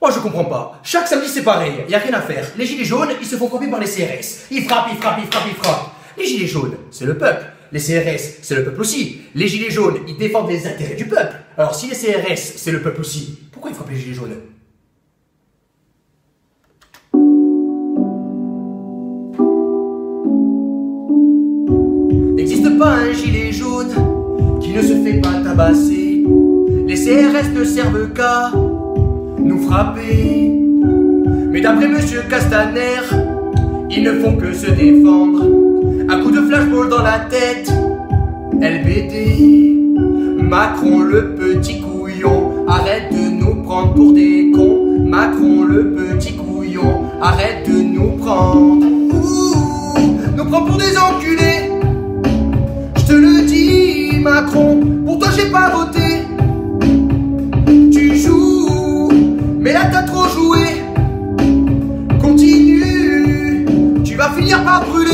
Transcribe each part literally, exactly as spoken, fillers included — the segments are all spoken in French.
Moi je comprends pas. Chaque samedi c'est pareil, y a rien à faire. Les gilets jaunes, ils se font frapper par les C R S. Ils frappent, ils frappent, ils frappent, ils frappent. Les gilets jaunes, c'est le peuple. Les C R S, c'est le peuple aussi. Les gilets jaunes, ils défendent les intérêts du peuple. Alors si les C R S, c'est le peuple aussi, pourquoi ils frappent les gilets jaunes? N'existe pas un gilet jaune qui ne se fait pas tabasser. Les C R S ne servent qu'à nous frapper. Mais d'après Monsieur Castaner, ils ne font que se défendre. Un coup de flashball dans la tête, L B D. Macron le petit couillon, arrête de nous prendre pour des cons. Macron le petit couillon, arrête de nous prendre. Ouh, nous prendre pour des enculés. Je te le dis Macron, pour toi j'ai pas voté. Tu joues, mais là t'as trop joué. Continue, tu vas finir par brûler.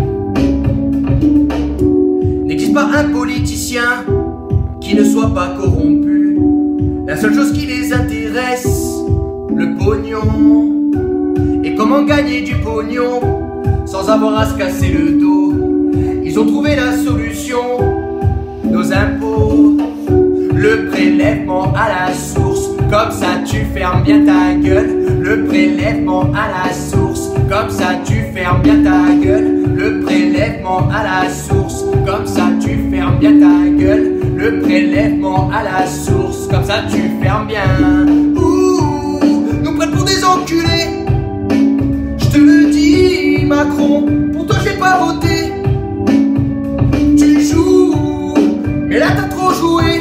N'existe pas un politicien qui ne soit pas corrompu. La seule chose qui les intéresse, le pognon. Et comment gagner du pognon sans avoir à se casser le dos? Ils ont trouvé la solution, nos impôts. Le prélèvement à la source, comme ça tu fermes bien ta gueule. Le prélèvement à la source, comme ça tu fermes bien ta gueule. Le prélèvement à la source, comme ça tu fermes bien ta gueule. Le prélèvement à la source, comme ça tu fermes bien. Ouh, nous prennent pour des enculés. Je te le dis Macron, pour toi j'ai pas voté. Tu joues, mais là t'as trop joué.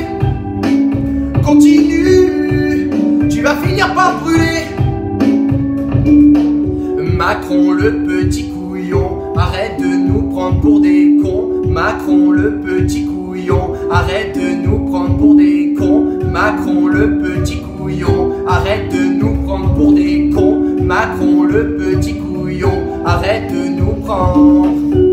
Continue, tu vas finir par brûler. Macron le petit couillon, arrête de nous prendre pour des cons. Macron le petit couillon, arrête de nous prendre pour des cons. Macron le petit couillon, arrête de nous prendre pour des cons. Macron le petit couillon, arrête de nous prendre.